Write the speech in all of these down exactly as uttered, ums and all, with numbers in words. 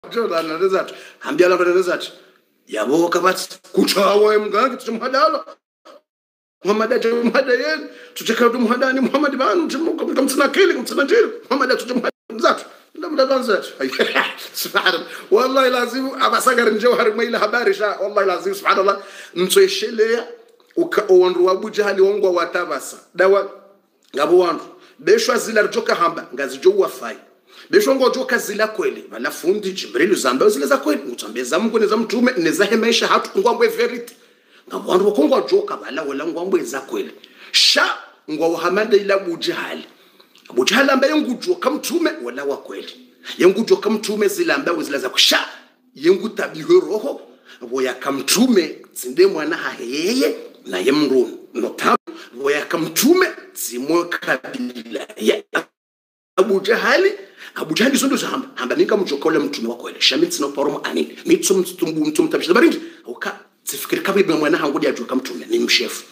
Jordan na rezat hambia la rezat yabo kabati kuchawa mgangi tumhadala Muhammad aje Muhammad yen tutaka Muhammad ni Muhammad banu tumkamtsana kile kumtsana jili Muhammad tutumhadala zat ndamda ganzat subhanallah wallahi lazim abasagar njawhar maila habari sha wallahi lazim subhanallah mtsoeshelea ukaonru Abu Jahali wongwa watabasa dawa ngabo wandu beshwa zila rjoka hamba ngazijo wafai besho ngo joka zila kweli balafundi Jibril zamba zile za kweli mutambeza Mungu neza mtume neza hemesha hatu ngwambwe verity ngabo wandu bakongwa joka bala wala ngwambwe za kweli sha ngwa Muhammad ila Abu Jahali Abu Jahali ambaye ngujoka mtume wala wa kweli yengujoka mtume zila ambaye zile za kusha yengutabiwe roho boya kamtume tsinde mwana haheye na yemrunu notabu boya kamtume simwe kabila ya Abu Jahali Abu Jahali sondo zamba hamba ninga mjokole mtume wako ele shamitsi no poromo anini mitso mtumbu mtum tabisha baringi uka sifikiri kabi bwa mwana hangu dia joka mtume ni mshefu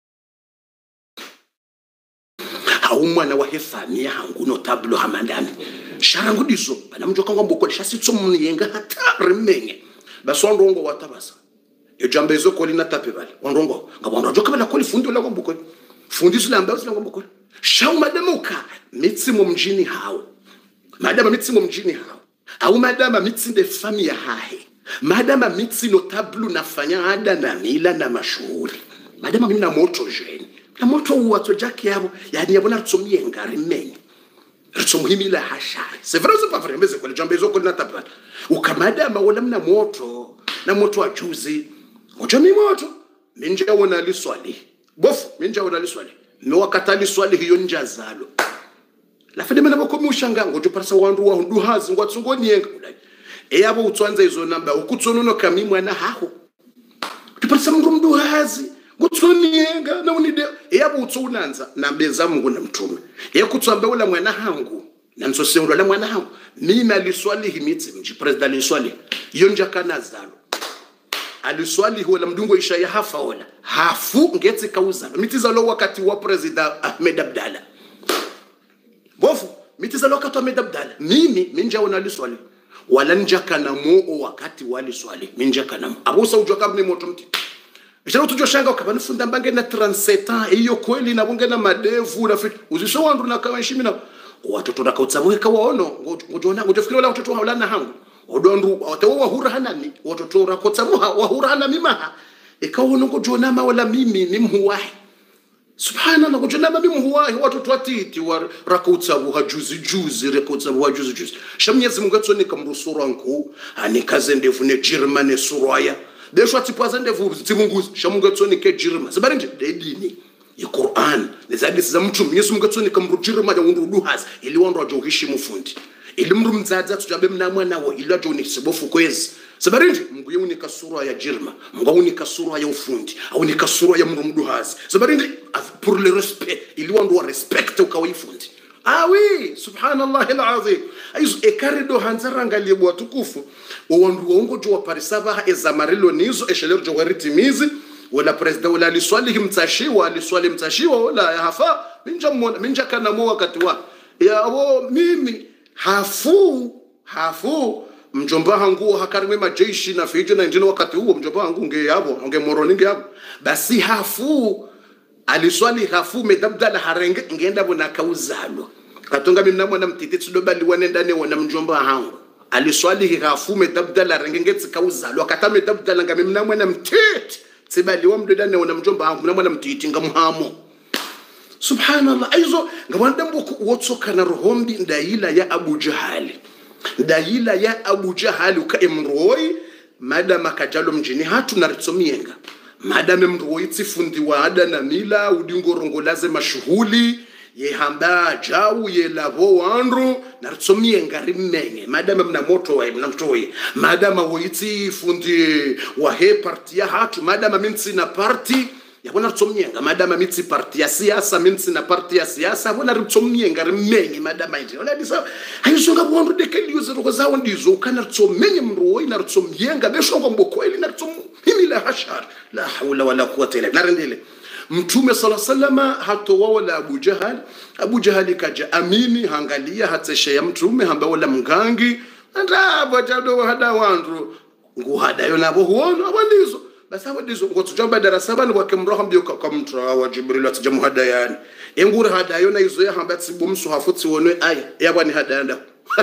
au mwana wa hefani ya hangu no tablo hamandani sharangu diso bana mjoka ngombo ko shasitso munyenga hata remenye basondongo watabasa ejambezo ko lina tape bali ondongo ngabonda joka bala ko fundi la ngombo ko fundi sula ambazo la ngombo ko shau madamuka mitsi mu mjini hao madama mitsi mu mjini hao au madama mitsi de famille hahe madama mitsi notable nafanya ada na mila na mashuhuri madama mimi na moto jeni na moto uwato jaki yabo yani yabona tsomye ngari menye rtsomuhimila hashari c'est vrai c'est pas vrai mais c'est quoi le jambezo ko na tapala ukamadama wala mna moto na moto wa juzi ujami moto ninja wona liswali bofu ninja wona liswali no wakatali swali hiyo njazalo la fede mena bako mushanga ngojo parasa wandu wa nduhazi ngwatsungo niyenga kudai eyabo utswanza izo namba ukutsonono kamimwa na haho tuparasa mungu mduhazi ngotsoniyenga na unide eyabo utsonanza nambeza mungu na mtume ekutsamba ula mwana hangu na nsosengwa la mwana hangu mimi aliswali himitsi mji president aliswali iyo njakana zalo aliswali huwa la mdungo isha ya hafa wala hafu ngeti kauza mitiza lo wakati wa president Ahmed Abdallah bofu mitiza lo wakati wa Ahmed Abdallah mimi minja wana aliswali wala njakana mo wakati wali swali minja kana abusa ujoka mni moto mti ishara tujo shanga ukabani funda mbange na trente-sept ans iyo kweli na bunge na madevu na fit uziso wandu na kawashimi na watoto na kautsabuhe kawaono ngojona ngojofikiri wala watoto haulana hangu odondu watawa hura hanani watoto rakotsamuha wahura hana mimaha ikawono ngojona ma wala mimi ni mhuwahi subhanallah ngojona ma mimi mhuwahi watoto atiti wa rakotsabuha juzi juzi rakotsabuha juzi juzi shamnyezi Mungu atsone kamrusura nku anikaze ndevu ne Germany suraya desho atipaza ndevu timungu shamungu atsone ke Germany sabarinje dedini ya Qur'an nezadisi za mtu Yesu Mungu atsone kamrujirma ya undu has ili wando ajohishi mufundi ili mru mzaza tujabe mnamwa nawo ila joni sibofu kwezi sabarinji Mungu yuni kasura ya Jirma Mungu yuni kasura ya ufundi au ni kasura ya mru mduhazi sabarinji pour le respect ili wando wa respect ukawifundi ah oui subhanallah alazim aizo ekarido hanzara ngalie bwa tukufu wandu wongo jo wa parisaba ezamarelo nizo eshelero jo waritimizi wala president wala liswali mtashiwa aliswali mtashiwa wala hafa minja mona minja kana mo wakati wa ya wo mimi hafu hafu mjomba hangu hakarimwe majeshi na fiji na njino wakati huo mjomba hangu nge yabo nge moroni nge yabo basi hafu aliswali hafu medabdala harenge ngenda bona kauzalo katonga mimi namwana mtititsi dobali wanendane wana mjomba hangu aliswali hafu medabdala harenge ngetsi kauzalo akata medabdala ngame mnamwana mtiti tsibali wa mdodane wana mjomba hangu mnamwana mtiti ngamuhamo subhanallah aizo ngabanda mbuku wotsoka na rohombi ndaila ya Abu Jahali ndaila ya Abu Jahali ka emroi madama kajalo mjini hatu naritsomienga madama mroi tsifundi wa ada na mila udingorongo laze mashuhuli ye hamba jau ye lavo wanru naritsomienga rimenye madama mna moto wa mna mtoi madama woiti fundi wa he party ya hatu madama minsi na party yabona tsomnyenga madama mitsi party ya siasa minsi na party ya siasa bona ritsomnyenga rimenye madama inde ona disa ayishonga bondu dekeliuze rokozawo ndizo kana ritsommenye mroi na ritsomyenga beshongo mboko eli na ritsom himila hashar la hawla wala quwwata illa billah narendele mtume sallallahu alayhi wasallam hato wala Abu Jahal Abu Jahal kaja amini hangalia hatsesha ya mtume hamba wala mgangi anda bwachado hada wandu nguhada yona bo huono abandizo basa abandizo ngotujamba darasa bani kwa kemroha mbyo kwa mtra wa Jibril atijamu hada yani engura hada yona izo ya hamba tsibumsu hafutsi wonwe aya yabani hada yanda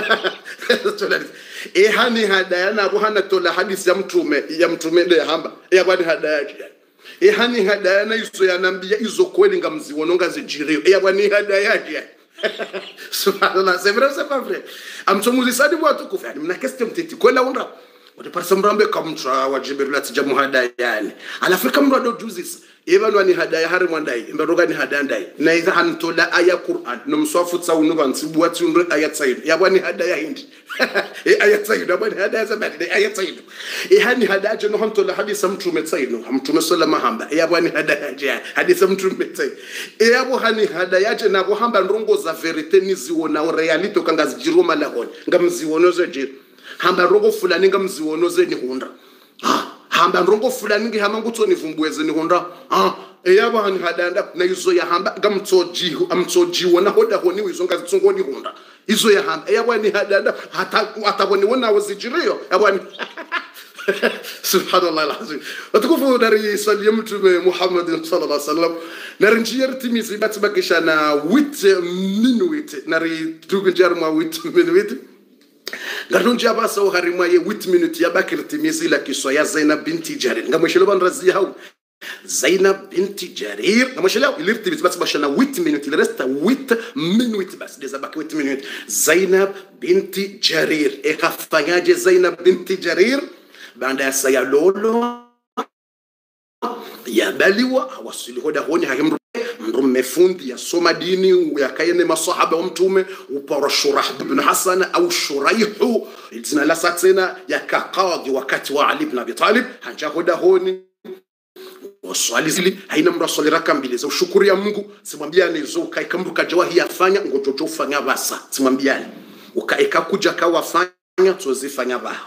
e hani hada yana abo hana tola hadisi ya mtume ya mtume le hamba yabani hada yake e hani hada yana izo yanambia izo kweli ngamziwono ngazijirio yabani hada yake subhanallah c'est vrai c'est pas vrai amtomuzisadi watu kufanya mna keste mtiti kwela unda utapata mrambe kamtra wa Jibril atijamu hada yani alafrika mrado juzis ebanu ani hadaya hari mwandai mbaroga ni hadandai na iza hantola aya Qur'an no mswafu tsawunu bantsibu watsunre aya tsayidu yabani hadaya hindi e aya tsayidu yabani hadaya zabadi aya tsayidu e hani hadaje no hantola hadisa mtume tsayidu mtume sallama hamba yabani hadaya je hadisa mtume tsayidu e yabo hani hadaya je nabo hamba ndongo za verite niziona reality kangazijiroma lahoni ngamziwonoze je hamba rongo fulani ngamziwonoze ni hunda ah hamba ndongo fulani ngi hama ngutsoni vumbuweze ni honda ah eyaba hani hadanda na izo ya hamba ngamtsoji amtsojiwo na hoda honi wizo ngazitsongo ni honda izo ya hamba eyaba ni hadanda hata ataboni wona wazijirio yabani subhanallah alazim watukufu dari salli mtume Muhammad sallallahu alaihi wasallam narinjiyar timizi batibakisha na wit minute nari tugunjar ma wit minute Garunja basa uharimwa ye eight minutes ya bakir timizi la kiswa ya Zainab binti Jarir ngamweshelo banrazi hau Zainab binti Jarir ngamweshelo ilir timizi basa bashana eight minutes le resta eight minutes bas deza baki eight minutes Zainab binti Jarir e kafanyaje Zainab binti Jarir baada ya saya lolo ya baliwa awasili hoda honi hakimru mrume fundi ya soma dini ya kayene masahaba wa mtume upara Shurah ibn Hasan au Shuraihu jina la satena ya kaqadhi wakati wa Ali ibn Abi Talib hanja hoda honi waswali zili haina mrasuli raka mbili za ushukuri ya Mungu simwambiane zo kaikamruka jawahi yafanya ngojojo ufanya basa simwambiane ukaeka kuja kawafanya tuzifanya ba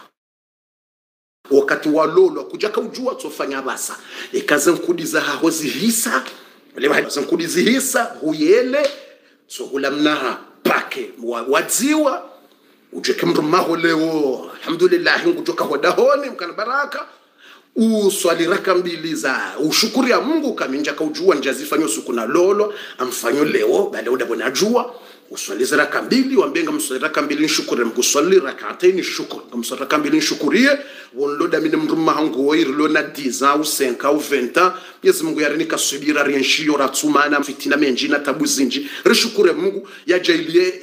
wakati wa lolo kuja kaujua tufanya basa ikaze nkudiza hahozi hisa lewa hazo nkudizi hisa huyele so hulamna pake wadziwa ujeke mrumaho leo alhamdulillah ngutoka hodahoni mkana baraka uswali raka mbili za ushukuri ya Mungu kaminja kaujua njazifanyo siku na lolo amfanyo leo baada uda bona jua uswali raka mbili wambenga mswali raka mbili nshukuru mkuswali rak'atayn shukr mswali raka mbili nshukurie wonloda mine mruma hangu wairlo na dix au cinq au vingt ans Mwenyezi Mungu yarinika subira rienshio ratsumana fitina menjina tabuzinji rishukure Mungu yajailie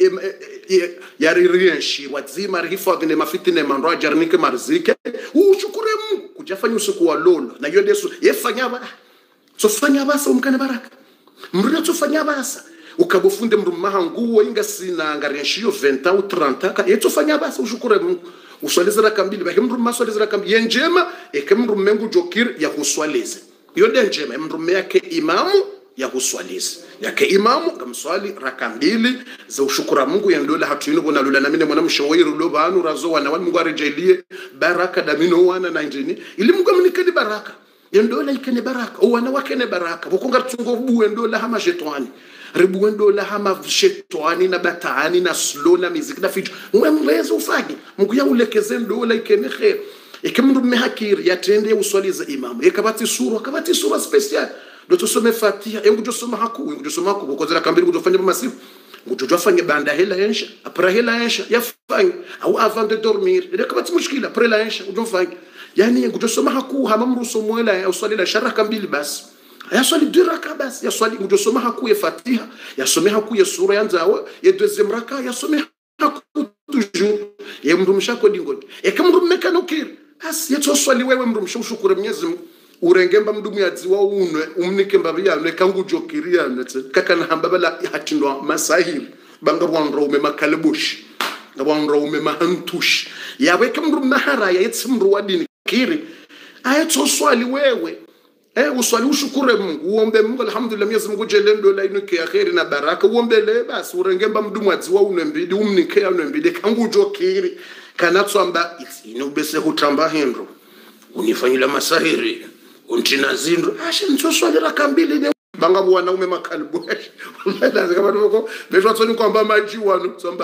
yari rienshi wazima rihifadhi mafitina mandro jarnike marzike ushukure Mungu kujafanya usiku wa lolo na hiyo ndeso yefanya ba so fanya basa umkana baraka mrina tufanya basa ukabufunde mrumaha nguo inga sina ngarienshio vingt au trente ka yeto fanya basa ushukure Mungu uswalize raka mbili ba mrumaha swalize raka mbili yenjema ekemrumengu jokir ya kuswalize yode njema mrume yake imamu ya kuswalize yake imamu ngamswali raka mbili za ushukura Mungu yandola hatuino bona lula na mine mwana mshawiru lo banu razo wana wani Mungu arejelie baraka damino wana na njini ili Mungu amnikeni baraka yandola ikene baraka wana wakene baraka bukunga tungo buwe ndola hama jetwani ribu ndola hama shetwani na batani na slow na miziki na fitu mwemrezo ufagi Mungu ya ulekeze ndola ikene khair ikemndu mehakiri yatende uswalize imamu yakabati sura kabati sura special ndo tusome Fatiha yangu tusoma haku yangu tusoma haku kukozera kambiri kutofanya masifu ngutujafanya banda hela yensha apra hela yensha yafanya au avant de dormir ile kabati mushkila apra hela yensha udofanya yani yangu tusoma haku hamamru somwela ya uswali la sharaka mbili basi ya swali diraka basi ya swali ngutosoma haku ya Fatiha ya some haku ya sura yanzawa ya deuxième raka ya some haku toujours ya mrumsha ko dingoni ya kamrumeka nokiri asi yeto swali wewe mrumsha ushukuru Mwenyezi Mungu urengemba mdumu yadziwa unwe umnike mbabi yanwe kangu jokiria netse kaka na hambabala hatindwa masahiri banga bwanro ume makalebushi ngabwanro ume mahantushi yawe kamru mahara ya yetsimru wadini kiri ayeto swali wewe eh uswali ushukuru Mungu uombe Mungu alhamdulillah Mwenyezi Mungu jelendo la inuke ya khairi na baraka uombele basi urengemba mdumu yadziwa unwe mbidi umnike yanwe mbidi kangu jokiri kana tsamba inobese hutamba hindro unifanyila masahiri untina zindu ashe ntoswali raka mbili ne banga bwana ume makalibu umelaza kama ndoko betwa tsoni kwamba maji wanu tsamba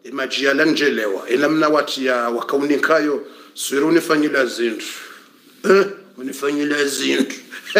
imajia lanjelewa inamna wati ya wakaunikayo siri unifanyila zindu eh unifanyila zindu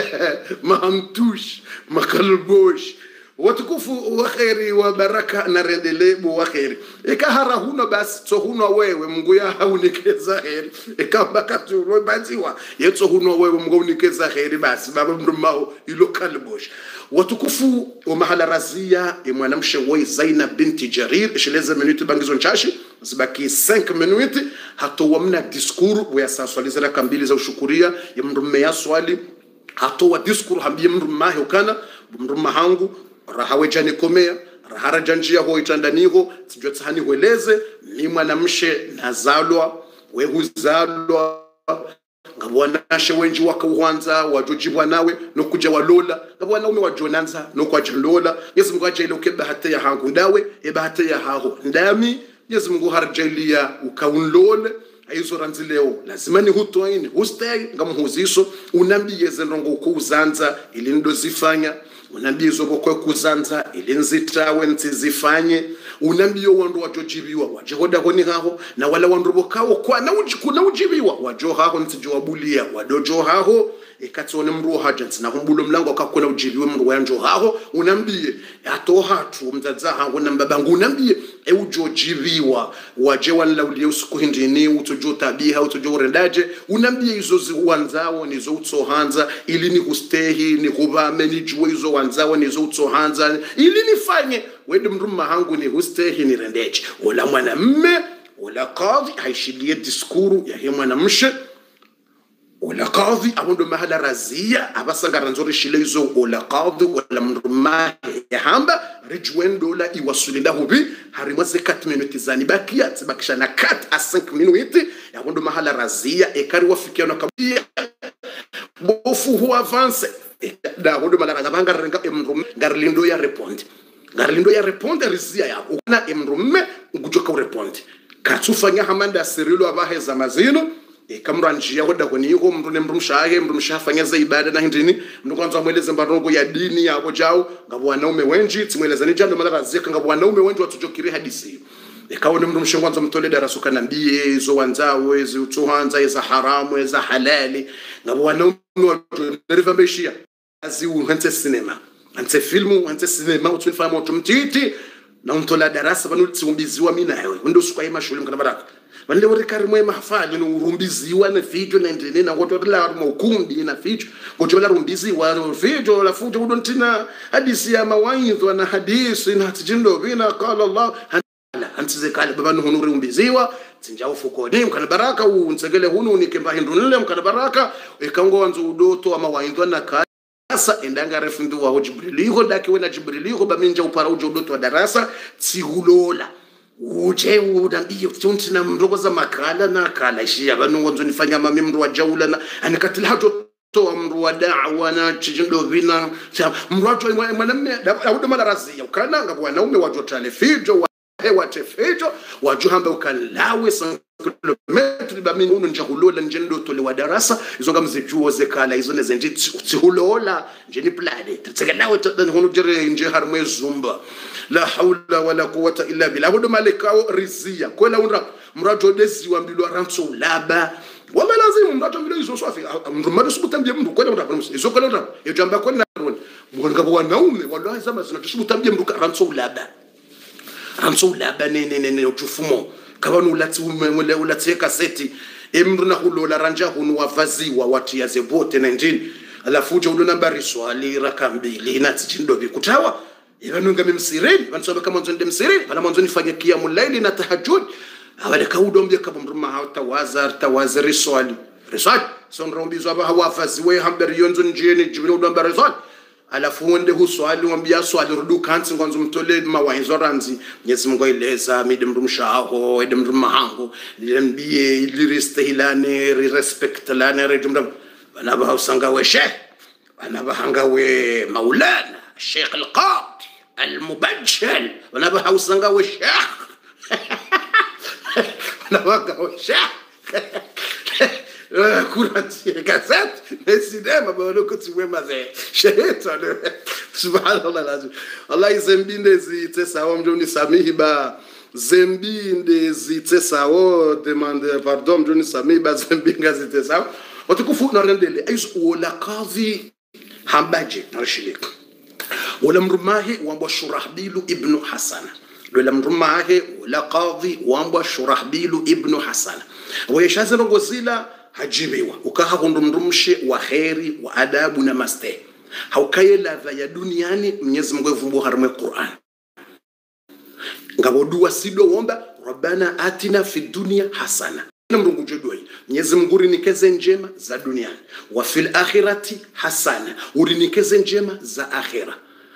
mahamtush makalbosh watukufu wa khairi wa baraka na rendelebu wa khairi ikahara huno basi to huno wewe Mungu ya haunikeza khairi ikambaka tu baziwa yeto huno wewe Mungu unikeza khairi basi baba mrumao ilo kalbosh watukufu wa mahala razia mwanamshe wa Zainab binti Jarir ishileza minuti bangizo nchashi zibaki cinq minutes hato wamna diskuru wa saswalizana kambili za ushukuria ya mrumme swali hato wa diskuru hambi mrumahe ukana mrumahangu rahawe jani komea rahara janjia ho itandaniho tijwa tsani weleze ni mwanamshe nazalwa we huzalwa ngabwana she wenji wakauhanza wajojibwa nawe no kuja walola ngabwana ume wajonanza no kwajilola Yesu Mungu ajele ukeba hata ya hangu ndawe eba hata ya haho ndami Yesu Mungu harjailia ukaunlole aizo ranzi leo lazima ni hutoini hustay ngamhuziso unambiye zenrongo ukuzanza ili ndo zifanya unambizo bokwe kuzanza ili nzitawe ntizifanye unambiyo wandu wajojibiwa wajehoda honi haho na wala wandu bokawo kwa na kuna ujibiwa wajo haho ntijowabulia wadojo haho ekatsone mru haja ntsina humbulo mlango akakona ujibiwe mru wanjo haho unambiye ato hatu mzaza haho nambabangu unambiye e ujojibiwa waje wanlaulie usiku hindini utojo tabiha utojo rendaje unambiye izo ziwanzawo nizo utsohanza ili ni hustehi ni hubame ni juwe izo wanzawo nizo utsohanza ili nifanye wede mruma hangu ni hustehi ni rendeje wala mwana mme wala qadhi haishilie diskuru ya hiyo mwana mshe wala qadhi abondo mahala razia abasangara nzori shilezo wala qadhi wala mruma ya hamba rijwendo la iwasulilahu bi harimwaze quatre minutes zani bakia tibakisha na quatre à cinq minutes abondo mahala razia ekari wafikia na kabia bofu hu avance da abondo mahala ngabanga renga emrum garlindo ya répondre garlindo ya répondre razia ya ukuna emrumme ngujoka répondre katsufanya hamanda sirilo abaheza mazino ikamranjia hoda kwenye yuko mtu nemrumshaye mrumshafanya za ibada na hindini mtu kwanza mweleze mbarongo ya dini yabo jao ngabo wanaume wengi timweleza ni jando madara zeka ngabo wanaume wengi watujokiri hadisi ikaone mrumshe kwanza mtole darasa kana mbie hizo wanzao hizo utuhanza za haramu za halali ngabo wanaume waturivambeshia azi uhanze cinema anze filmu anze cinema utufahamu tumtiti na mtola darasa banu tsiumbiziwa mina yewe ndo sukwa ima shule mkana baraka wale warikari mwe mahafali no urumbiziwa na video na ndene na ngoto la maukumbi na video ngoto la rumbiziwa video la fujo udontina hadisi ya mawaidha na hadisi na tijindo bina qala Allah antize kale baba no hunuri rumbiziwa tinjao fukoni mkana baraka unsegele hunu nikemba hindunile mkana baraka ikango wanzo udoto wa mawaidha na kale sasa endanga refundu wa Jibriliho daki wena Jibriliho baminja upara ujo udoto wa darasa tihulola uje udambiyo tuntina mrogo za makala na kala ishia banu wanzo nifanya mami mru wa jaula na anikatila hato to mru wa da'wa na chijindo vina mru wa mwanamme dauda madarasi ukana ngabo wanaume wajotale fijo wa hewa tefejo wajuhamba ukalawe san kilometri bamini unu njahulola njendo tole wa darasa izonga mzijuo zekala izo nezenji tihulola njeni plane tsekanawe tadani hunu jere nje harmwe zumba la hawla wala quwwata illa billah hudo malekao rizia kwela unra mrajo desi wa mbilwa ranso laba wala lazima mrajo mbilwa izo swafi mrumado subutambie mndu kwela unra izo kwela unra yojamba kwela ron mwanga wanaume wala zama zinatubutambie mndu ranso laba ranso laba ne ne ne utufumo kabanu ulati umele ulati kaseti emru na hulola ranja hunu wavaziwa watu ya zebote na njini alafu uje ulo nambari swali rakambili na tijindo bikutawa ibanunga mimsireni bansobe kama mwanzo ndem sireni bana mwanzo nifanye kiamu laili na tahajjud abale kaudombye kabumruma hata wazar tawaziri swali riswali sonrombizo aba hawafaziwe hambari yonzo njini jibril nambari swali alafu wende huswali wambia swali rudu kanzi ngonzo mtole mawahizo ranzi Mwenyezi Mungu ileza mide mrumshaho ede mrumahango liambie iliriste hilane respect lane rejumda bana ba usanga we sheikh bana ba hanga we maulana sheikh al-qadi al-mubajjal bana ba usanga we sheikh bana ba we sheikh kuranti gazet nesidema balo kutsiwe maze sheheta subhanallah lazim Allah izembinde zitesa wamjoni samihi ba zembinde zite sawo demande pardon joni sami ba zembinga zite sawo watukufu na rendele aizu wala kadhi hambaje narshili wala mrumahi wambwa Shurahbilu ibn Hasana wala mrumahi wala kadhi wambwa Shurahbilu ibn Hasana wayeshaza ngozila hajibiwa ukaha kundumrumshe wa khairi wa adabu na maste haukaye ladha ya duniani Mwenyezi Mungu evumbu harme Qur'an ngabodua sido womba rabbana atina fi dunya hasana Mungu jodoi Mwenyezi Mungu unikeze njema za duniani wa fil akhirati hasana unikeze njema za akhira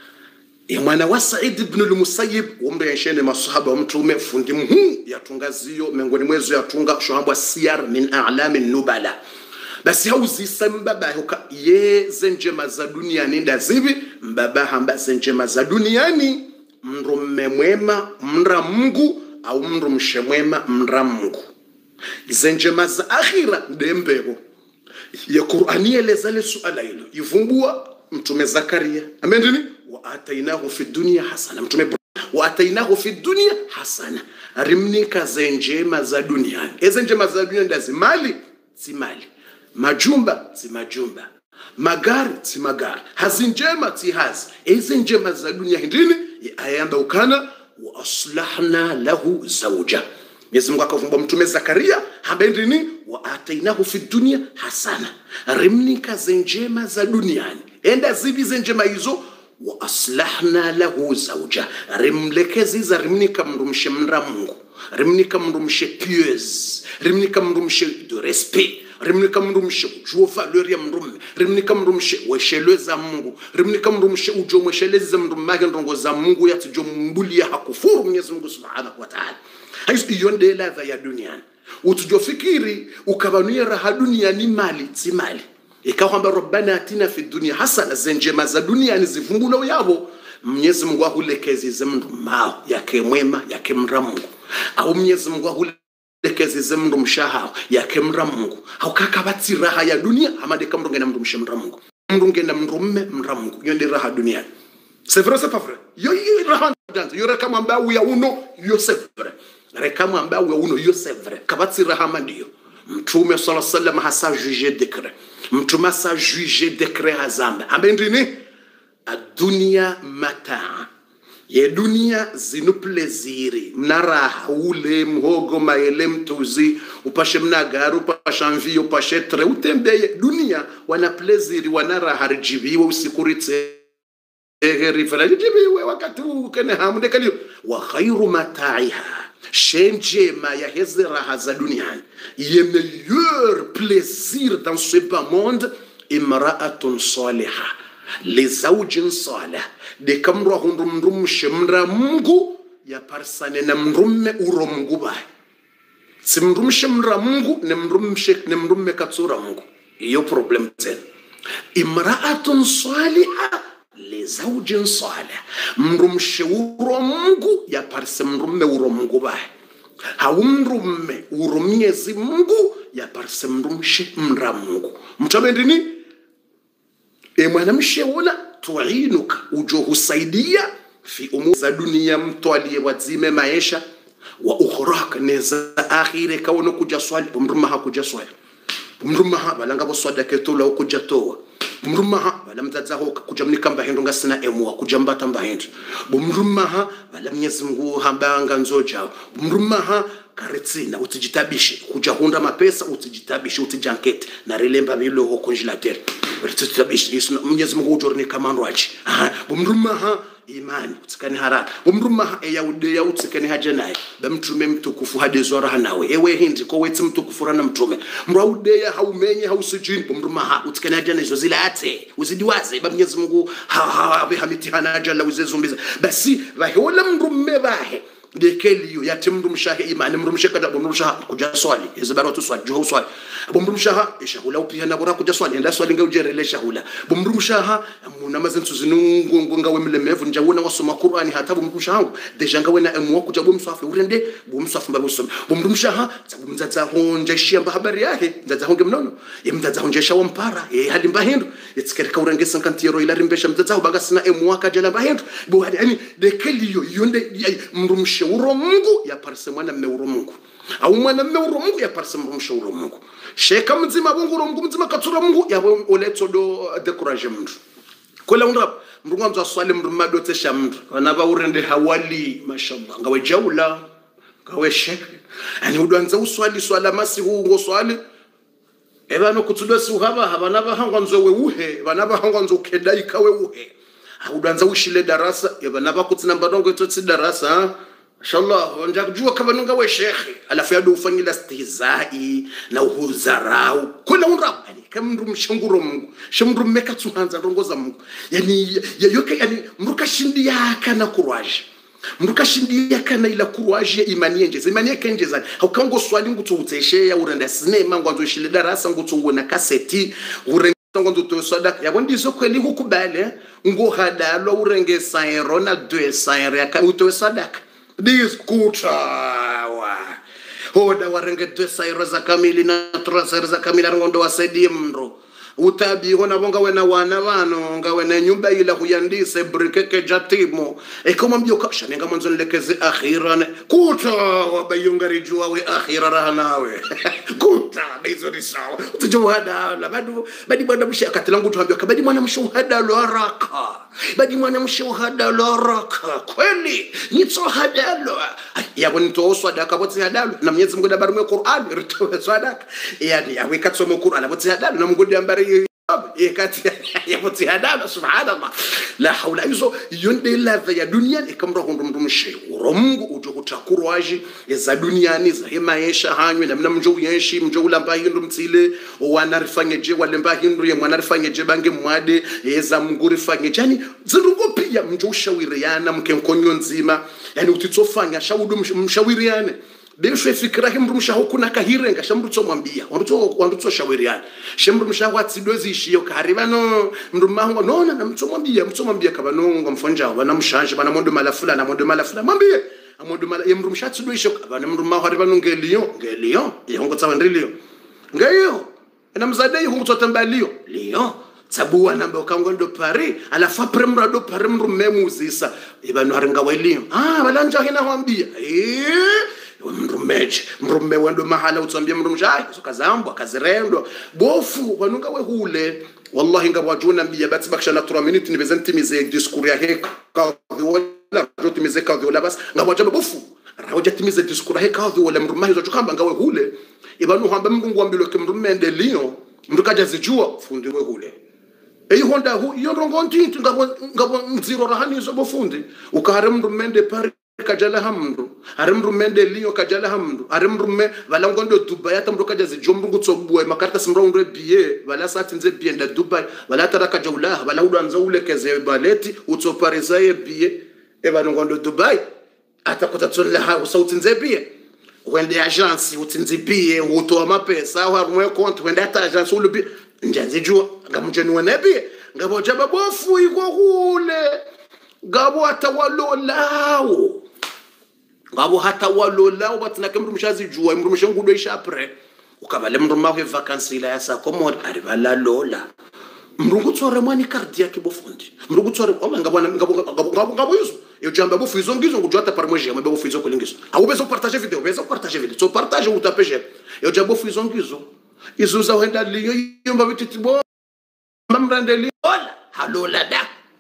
ya mwana wa Said ibn al-Musayyib umbe yashene masahaba wa mtume fundi mhu yatungazio miongoni mwezo yatunga shuhambwa siyar min a'lam an-nubala basi hauzi sambaba huka ye zenjema za duniani ndazibi mbaba hamba zenjema za duniani mrumme mwema mra Mungu au mru mshemwema mra Mungu zenjema za akhira ndembego ya Qur'ani eleza le suala hilo ivumbua mtume Zakaria amendini wa atainahu fi dunya hasana mtume wa atainahu fi dunya hasana rimnika zenjema za duniani ezenjema za dunia ndazi mali si mali majumba si majumba magari si magari hazinjema ti hazi ezenjema za dunia ndini ayamba ukana wa aslahna lahu zawja Mwenyezi Mungu akavumbua mtume Zakaria habendini wa atainahu fi dunya hasana rimnika zenjema za duniani enda zibi zenjema hizo wa aslahna lahu zawja rimlekezi za rimnika mrumshe mra Mungu rimnika mrumshe pieuse rimnika mrumshe de respect rimnika mrumshe ujua valeur ya mrume rimnika mrumshe weshelwe za Mungu rimnika mrumshe ujo mweshelezi za mrumage ndongo za Mungu yatujo mbuli ya hakufuru Mwenyezi Mungu Subhanahu wa Ta'ala haisu iyonde ladha ya duniani utujofikiri ukabanuye raha duniani mali si mali ikawa kwamba rabbana atina fi dunya hasana zenjema za duniani zivumbula yabo Mwenyezi Mungu ahulekezi zemndu mao yake mwema yake mra Mungu au Mwenyezi Mungu ahulekezi zemndu mshahao yake mra Mungu au kaka bati raha ya dunia amade kamru ngena mndu mshemra Mungu mndu ngena mrumme mra Mungu yonde raha duniani c'est vrai c'est pas vrai yo yo raha danza yo kama mbao ya uno yo c'est vrai rekama mbao ya uno yo c'est vrai kabati raha mandio mtume sallallahu alayhi wasallam hasa juger décret mtume sa juger décret hazamba ambendini adunia mataa ye dunia zinu pleziri mnaraha ule mhogo maele mtuzi upashe mnagaru upashe mvio upashe tre utembeye dunia wana pleziri wanaraha rijibiwe usikuritse egeri fala rijibiwe wakati ukene hamunde kalio wa khairu mataiha Shenjema ya heze raha za duniani ye meilleur plaisir dans ce bas monde imra'atun salihah les zawjin salih de kamro hundum ndum shemra Mungu ya parsane na mrumme uro Mungu ba simrum shemra Mungu ne mrum shek ne mrumme katsura Mungu iyo problem tena imra'atun salihah les zawjin salih mrum shewuro Mungu ya parse mrumme uro Mungu ba haumrumme uro Mwenyezi Mungu ya parse mrumshe mra Mungu mtabendini e mwanamshe wala tuinuka ujo husaidia fi umur za dunia mtu aliyewazime maisha wa ukhraka neza akhire kawono kuja swali umruma hakuja swali umruma ha balanga boswada ketula ukuja toa umruma ha balamzaza ho kuja mnikamba hendo ngasina emwa kuja mbata mbahendo umruma ha balamnyezi Mungu hambanga nzoja umruma ha karetsina utijitabishe kuja hunda mapesa utijitabishe utijankete na relemba bilo ho congelateur utijitabishe isno Mwenyezi Mungu ujorni kamando achi umruma ha imani utsikani haraka umruma ya ude ya utsikani hajenaye bamtume mtukufu hadezora hanawe ewe hindi ko wetsi mtukufu rana mtume mraude ya haumenye hausijini umruma ha utsikani hajena izo zilate uzidiwaze ba Mwenyezi Mungu ha ha bihamiti hanaja uzezumbiza basi bahola mrumme bahe dekeliyo yati mrumshahe imani mrumshaka da mrumshaha kuja swali izibaro tu swali juho swali bomrumshaha ishahula upia na bora kuja swali enda swali ngaujerele shahula bomrumshaha muna mazentu zinungu ngawe mlemevu njawona wasoma Qur'ani hata bomrumshaha deja ngawe na emu kuja bomswafe urende bomswafe mbabusoma bomrumshaha sabumzaza honje shamba habari yake nzaza honge mnono yemzaza honje shawa mpara e hadi mbahindu yetsikere ka urenge cinquante euro ila rimbesha mzaza bagasina emu akajala mbahindu bo yani dekeliyo yonde mrumshaha mshauri Mungu ya parse mwana mmeuro Mungu au mwana mmeuro Mungu ya parse mshauri Mungu sheka mzima bongo Mungu mzima katura Mungu ya oleto do decourage mtu kola unda mrungu amza swali mru madote sha mtu wanaba urende hawali mashallah ngawe jaula ngawe shek ani udwanza uswali swala masi hu ngo swali eba no kutudo si uhaba habana bahangwa nzo we uhe bana bahangwa nzo kedai kawe uhe udwanza ushile darasa eba naba kutsina mbadongo etotsi darasa inshallah wanja kujua kama nunga we shekhi alafu yado ufanyila stihizai na uhuzarau kuna unda yani kama mru mshanguro Mungu shamru meka tuhanza rongoza Mungu yani yoke yani mruka shindi yaka na courage mruka shindi yaka na ila courage imani yenjeza imani yake yenjeza haukango swali ngutu uteshe ya urenda sinema ngwanzo ishile darasa ngutu uona kaseti urenda ngwanzo to sadaka yabo ndizo kweli hukubale ngo hadalo urenge sa Ronaldo sa ya uto sadaka diskuta wa hoda warenge to sa za kamili na transfer za kamili ngondo wasaidie mro utabi hona bonga wena wana wano nga wena nyumba ila kuyandise brikeke jatimo e kama mbio kasha nga mwanzo nilekeze akhiran kuta wabayungari jua we akhira rahanawe kuta hizo ni sawa tujuhada la bado badi bwana mshaka langu tuambia kabadi mwana mshuhada lo haraka badi mwana mshuhada lo haraka kweli nitso hadalo yabo nito sadaka botsi hadalo na Mwenyezi Mungu dabaru mu Qur'an rito sadaka yani awikatso mu Qur'an botsi hadalo na Mungu dambari ikati yabotsi hadalo subhanallah la hawla izo yonde la ya dunia ikamro hundu mshi Mungu utokutakuraji za duniani za hemaisha hanywe na mnamjo yenshi mjo ulamba hindu mtile wanarifanye je walemba hindu ye mwanarifanye je bange mwade za mnguri fanye jani zirungo pia mjo ushawiriana mkenkonyo nzima yani utitsofanya shawudu mshawiriane besho fikira himru mshaho kuna kahirenga shamru tsomwambia wanduto wanduto shawiriana shamru mshaho atsidozi ishiyo karibano mndu mahwa nona na mtsomwambia mtsomwambia kabanongo mfonja bana mshanje bana mondo malafula na mondo malafula mwambie amondo mala yemru mshatsido isho bana mndu mahwa ribano ngeliyo ngeliyo yongo tsawandiliyo ngayo na mzade yongo tsotambalio liyo sabuwa namba ukangondo pari alafa premra do paremru memuzisa ibano haringa weliyo ah balanja hina hwambia eh mrumeje mrume wendo mahala utsambia mrumjai sokazambwa kazirendo bofu wanunga we hule wallahi ngabwajuna mbiya bati bakisha na trois minutes ni bezantimize discours ya heka wala jotimize kadhi wala bas ngabwajaba bofu rahoja timize discours ya heka wala mrumahi zo chukamba ngawe hule ibanu hamba mrungu ambilo ke mrume ndelio mrukaja zijua fundi we hule eyi honda hu yorongo ntintu ngabo ngabo mziro rahani zo bofundi ukahare mrume nde pari kajala hamdu arimru mende liyo kajala hamdu arimru me valangondo Dubai atamru kaja zijomru gutsobwe makarta simro ndre biye vala satinze biye nda Dubai vala taraka jawla vala udanza ulekeze baleti utsoparizaye biye e valangondo Dubai atakota tsolla ha usautinze biye wende agence utinze biye utoa mapesa au harumwe compte wende ata agence ulubi njanze jua ngamujeni wenebiye ngabo jaba bofu iko hule ngabo atawalolao ngabo hata walolao batina kemru mshazi jua mru mshangudo ishapre ukabale mru mawe vacances ila yasa komod aribala lola mrungu tsore mwani cardiaque bofundi mrungu tsore oba ngabona ngabo ngabo ngabo yuzo yo jamba bofu izo ngizo ngujota par moje mbe bofu izo kolingizo au bezo partager video bezo partager video so partage ou tapeje yo jamba bofu izo ngizo izo za wenda liyo yomba bititibo mamrande liyo halola da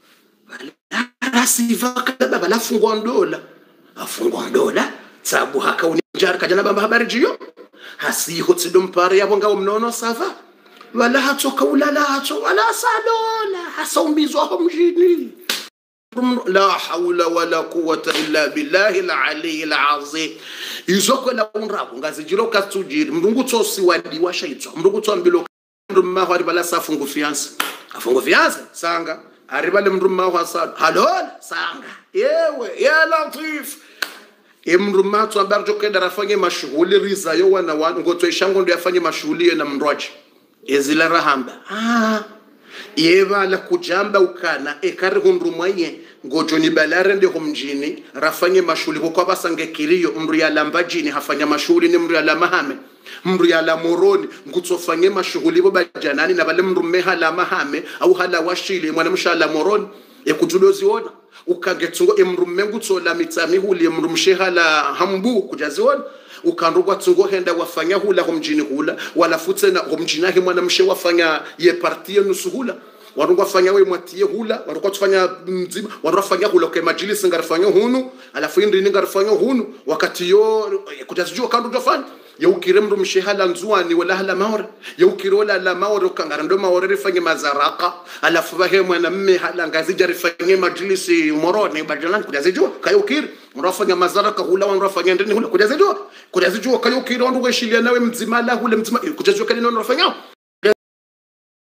rasiva kada bala fungwa ndola afungwa ndola sabu haka unjar kajana bamba habari jiyo hasi hotsidum pare yabo ngawo mnono sava wala hatoka ulala hato wala salola hasaumbizwa ho mjini la hawla wala quwwata illa billahi al-ali al-azim izoko la unrabu ngazijiro katujiri mndungu tsosi wadi washaitwa mndungu tsambilo ndumma hwari bala safungu fianza afungu fianza sanga aribale mndumma hwasa halol sanga yewe ya latif emndumma tsambaro kedara fanye mashughuli rizayo wana wana ngotwe shango ndo yafanye mashughuli na mndwaji ezila rahamba ah yeba la kujamba ukana ekari hundrumanye ngojoni balare ndi humjini rafanye mashuli kwa basange kiriyo mru ya lambajini hafanya mashuli ni mru ya lamahame mru ya lamoroni ngutsofanye mashughuli bo bajanani na bale mru meha lamahame au hala washili mwana mshala moroni ekutulozi ona ukagetsungo emrumengu tsola mitsami huli emrumsheha la hambu kujaziona ukandrugwa tsungo henda wafanya hula homjini hula wala futsena homjina hi mwana mshe wafanya ye partie nusuhula warungwa fanya we mwatie hula warungwa tufanya mzima warungwa fanya hula kwa majilisi ngarafanya hunu alafu indi ngarafanya hunu wakati yo kutazijua kandu jofanya ya ukire mru mshehala nzuani wala hala maore ya ukire wala la maore ukangarando maore rifanye mazaraka alafu bahe mwana mme hala ngazija rifanye majilisi morone bajalan kutazijua kaya ukire mrafanya mazaraka hula wanrafanya ndini hula kutazijua kutazijua kaya ukire wandu weshilia nawe mzima la hula mzima kutazijua kani nono rafanya